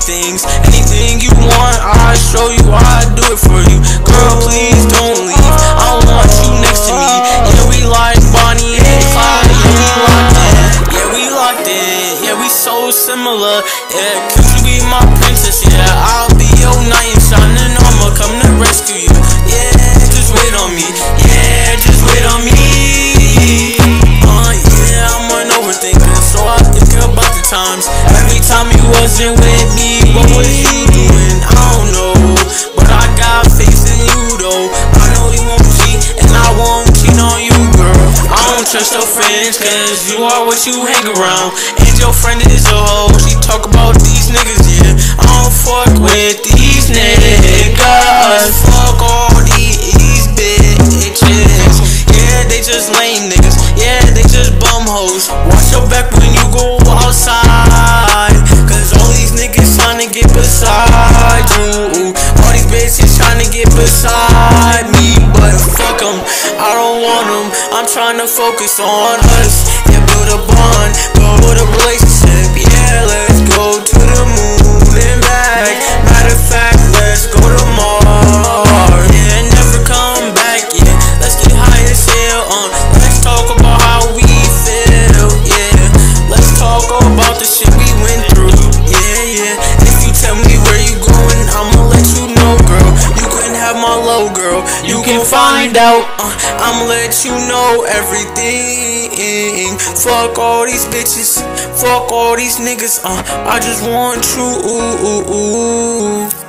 things. Anything you want, I'll show you, I'll do it for you. Girl, please don't leave, I want you next to me. Yeah, we like Bonnie and Clyde, yeah, we locked in. Yeah, we locked in, yeah, we so similar. Yeah, could you be my princess? Yeah, I'll be your knight in shining armor, come to rescue you. Yeah, just wait on me, yeah, just wait on me. Yeah, I'm an overthinker, so I think about the times. Every time you wasn't with me, what was you doing? I don't know, but I got faith in you though. I know you won't cheat, and I won't cheat on you, girl. I don't trust your friends, cause you are what you hang around. And your friend is a hoe, she talk about these niggas, yeah. I don't fuck with these niggas. Fuck all these bitches. Yeah, they just lame niggas. Yeah, they just bum hoes. Watch your back when you go outside, cause all these niggas tryna get beside you. All these bitches tryna get beside me, but fuck them, I don't want them. I'm tryna focus on us. Yeah, build a bond, build a relationship. Yeah, let's go to the moon and back. Matter of fact, let's go to Mars. Yeah, never come back. Yeah, let's get high as hell. Let's talk about how we feel. Yeah, let's talk about the shit we went through. Yeah, yeah. If you tell me where you going, I'ma let you know, girl. You can have my low, girl. You can find out. I'ma let you know everything. Fuck all these bitches. Fuck all these niggas. I just want you.